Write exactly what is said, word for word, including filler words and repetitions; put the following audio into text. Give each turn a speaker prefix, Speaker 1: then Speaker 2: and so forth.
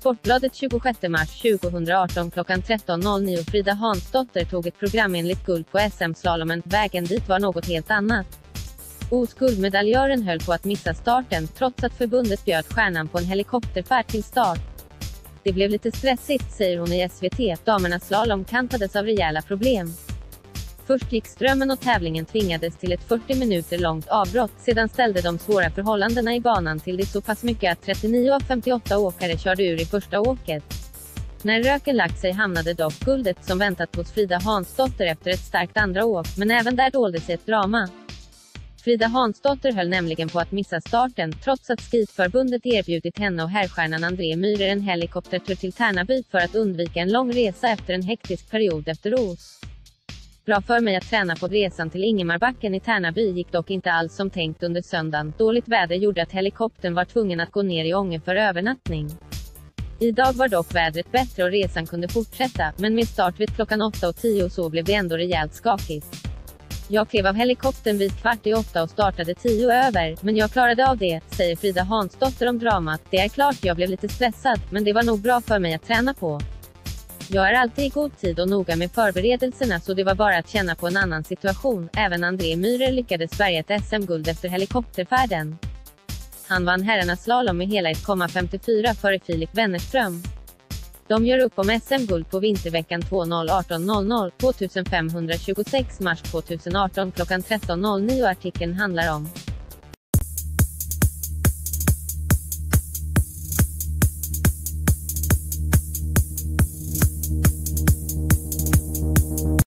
Speaker 1: Sportbladet tjugosjätte mars tjugohundraarton klockan tretton noll nio. Frida Hansdotter tog ett programenligt guld på S M-slalomen. Vägen dit var något helt annat. Oskuldmedaljören höll på att missa starten, trots att förbundet bjöd stjärnan på en helikopterfärd till start. Det blev lite stressigt, säger hon i S V T. Damernas slalom kantades av rejäla problem. Först gick strömmen och tävlingen tvingades till ett fyrtio minuter långt avbrott. Sedan ställde de svåra förhållandena i banan till det så pass mycket att trettionio av femtioåtta åkare körde ur i första åket. När röken lagt sig hamnade dock guldet som väntat hos Frida Hansdotter efter ett starkt andra åk, men även där dolde sig ett drama. Frida Hansdotter höll nämligen på att missa starten, trots att skidförbundet erbjudit henne och herrstjärnan André Myhrer en helikoptertur till Tärnaby för att undvika en lång resa efter en hektisk period efter Os. Bra för mig att träna på resan till Ingemarbacken i Tärnaby gick dock inte alls som tänkt under söndagen. Dåligt väder gjorde att helikoptern var tvungen att gå ner i Ånge för övernattning. Idag var dock vädret bättre och resan kunde fortsätta, men med start vid klockan åtta och tio så blev det ändå rejält skakigt. Jag klev av helikoptern vid kvart i åtta och startade tio över, men jag klarade av det, säger Frida Hansdotter om dramat. Det är klart jag blev lite stressad, men det var nog bra för mig att träna på. Jag är alltid i god tid och noga med förberedelserna, så det var bara att känna på en annan situation. Även André Myhrer lyckades bärga ett S M-guld efter helikopterfärden. Han vann herrarnas slalom med hela ett komma femtiofyra före Filip Wennerström. De gör upp om S M-guld på vinterveckan två arton noll noll, tvåtusentfemhundratjugosex mars tjugoarton klockan tretton noll nio. Artikeln handlar om